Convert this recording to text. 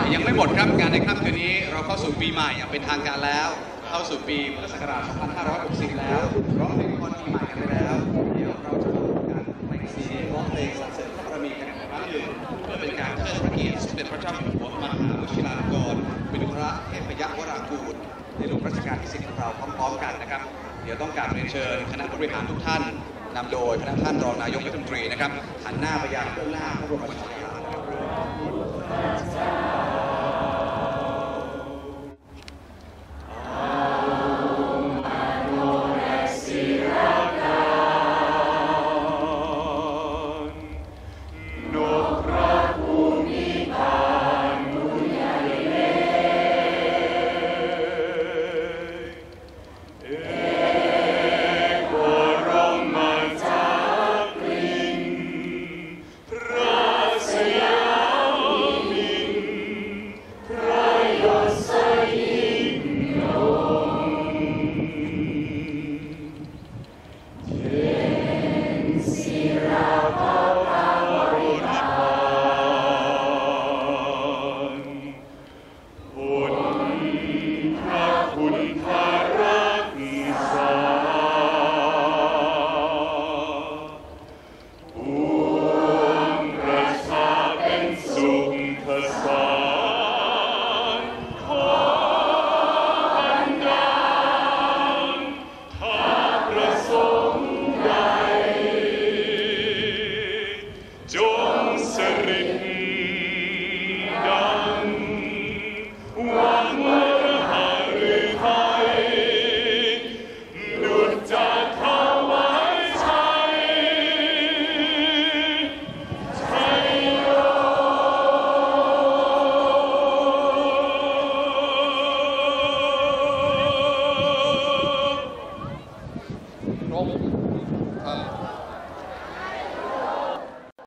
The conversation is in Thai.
ยังไม่หมดครับงานในค่ำคืนนี้เราเข้าสู่ปีใหม่อย่างเป็นทางการแล้วเข้าสู่ปีพุทธศักราช 2560 แล้วร้องเพลงพรปีใหม่กันไปแล้วเดี๋ยวเราจะมาร่วมกันในซีรีส์ร้องเพลงสรรเสริญพระบารมีกันอีกครั้งหนึ่งเพื่อเป็นการเทิดพระเกียรติสมเด็จพระเจ้าอยู่หัวมหาวชิราลงกรณ์เป็นพระเทพยวรางกูลในหลวงรัชกาลที่10ของเราพร้อมๆกันนะครับเดี๋ยวต้องการเรียนเชิญคณะผู้บริหารทุกท่านนำโดยพระท่านรองนายกรัฐมนตรีนะครับหันหน้าไปยังเบื้องหน้าพระบรมฉายาลักษณ์ครบ